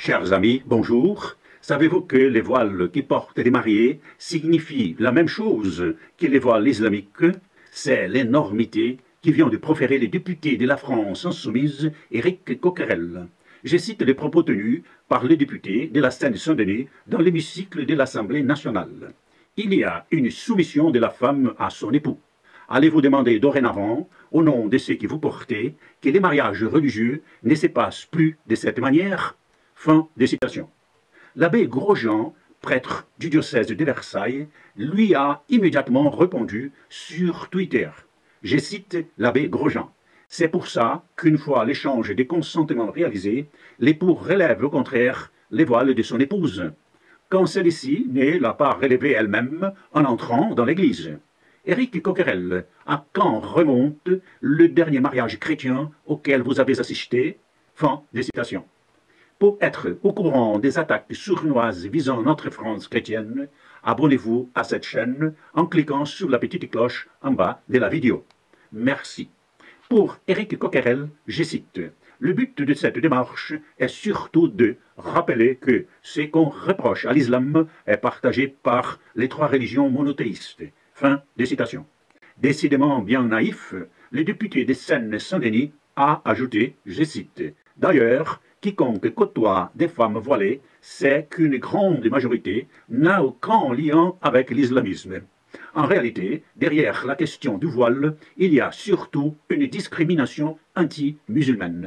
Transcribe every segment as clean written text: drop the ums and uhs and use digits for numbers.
Chers amis, bonjour. Savez-vous que les voiles qui portent les mariés signifient la même chose que les voiles islamiques? C'est l'énormité qui vient de proférer le député de la France insoumise, Éric Coquerel. Je cite les propos tenus par le député de la Seine-Saint-Denis dans l'hémicycle de l'Assemblée nationale. Il y a une soumission de la femme à son époux. Allez-vous demander dorénavant, au nom de ceux qui vous portez, que les mariages religieux ne se passent plus de cette manière? Fin de citation. L'abbé Grosjean, prêtre du diocèse de Versailles, lui a immédiatement répondu sur Twitter. Je cite l'abbé Grosjean. C'est pour ça qu'une fois l'échange des consentements réalisé, l'époux relève au contraire les voiles de son épouse, quand celle-ci ne l'a pas relevé elle-même en entrant dans l'église. Éric Coquerel, à quand remonte le dernier mariage chrétien auquel vous avez assisté? Fin de citation. Pour être au courant des attaques sournoises visant notre France chrétienne, abonnez-vous à cette chaîne en cliquant sur la petite cloche en bas de la vidéo. Merci. Pour Éric Coquerel, je cite, « Le but de cette démarche est surtout de rappeler que ce qu'on reproche à l'islam est partagé par les trois religions monothéistes. » Fin de citation. Décidément bien naïf, le député de Seine-Saint-Denis a ajouté, je cite, « D'ailleurs, quiconque côtoie des femmes voilées sait qu'une grande majorité n'a aucun lien avec l'islamisme. En réalité, derrière la question du voile, il y a surtout une discrimination anti-musulmane. »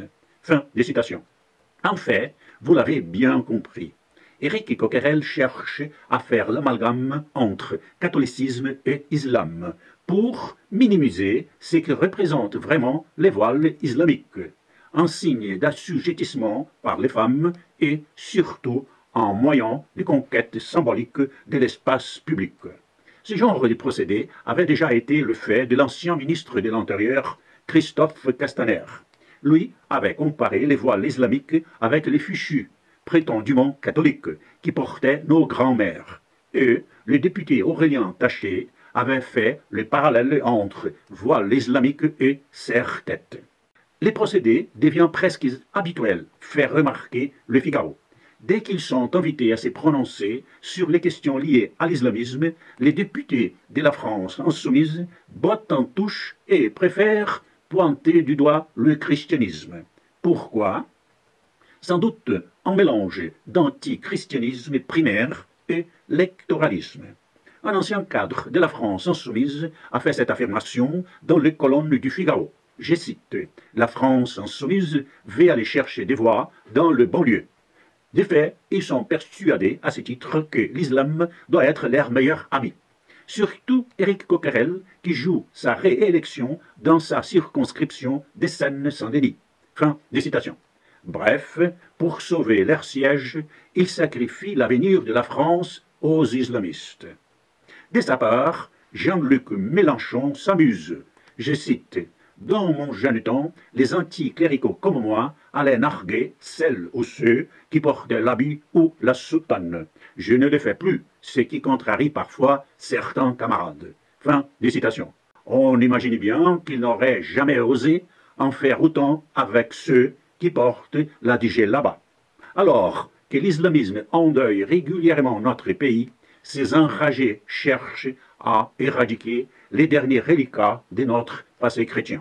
Fin de citation. En fait, vous l'avez bien compris. Éric Coquerel cherche à faire l'amalgame entre catholicisme et islam pour minimiser ce que représentent vraiment les voiles islamiques, un signe d'assujettissement par les femmes et surtout en moyen de conquête symbolique de l'espace public. Ce genre de procédé avait déjà été le fait de l'ancien ministre de l'Intérieur, Christophe Castaner. Lui avait comparé les voiles islamiques avec les fichus, prétendument catholiques, qui portaient nos grands-mères. Et le député Aurélien Taché avait fait le parallèle entre voile islamique et serre-tête. Les procédés deviennent presque habituels, fait remarquer Le Figaro. Dès qu'ils sont invités à se prononcer sur les questions liées à l'islamisme, les députés de la France insoumise bottent en touche et préfèrent pointer du doigt le christianisme. Pourquoi? Sans doute un mélange d'antichristianisme primaire et l'électoralisme. Un ancien cadre de la France insoumise a fait cette affirmation dans les colonnes du Figaro. Je cite, « La France insoumise veut aller chercher des voix dans le banlieue. » De fait, ils sont persuadés à ce titre que l'islam doit être leur meilleur ami. Surtout Éric Coquerel, qui joue sa réélection dans sa circonscription des Seine-Saint-Denis. Fin de citation. Bref, pour sauver leur siège, ils sacrifient l'avenir de la France aux islamistes. De sa part, Jean-Luc Mélenchon s'amuse. Je cite, « Dans mon jeune temps, les anticléricaux comme moi allaient narguer celles ou ceux qui portaient l'habit ou la soutane. Je ne le fais plus, ce qui contrarie parfois certains camarades. » Fin de citation. On imagine bien qu'il n'aurait jamais osé en faire autant avec ceux qui portent la djellaba. Alors que l'islamisme endeuille régulièrement notre pays, ces enragés cherchent à éradiquer les derniers reliquats de notre passé chrétien.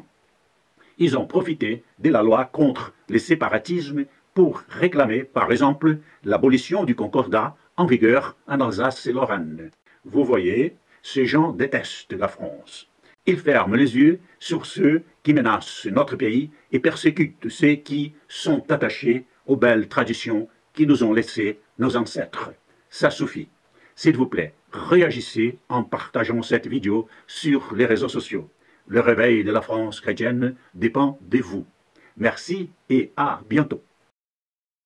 Ils ont profité de la loi contre les séparatismes pour réclamer, par exemple, l'abolition du concordat en vigueur en Alsace et Lorraine. Vous voyez, ces gens détestent la France. Ils ferment les yeux sur ceux qui menacent notre pays et persécutent ceux qui sont attachés aux belles traditions qui nous ont laissées nos ancêtres. Ça suffit. S'il vous plaît, réagissez en partageant cette vidéo sur les réseaux sociaux. Le réveil de la France chrétienne dépend de vous. Merci et à bientôt.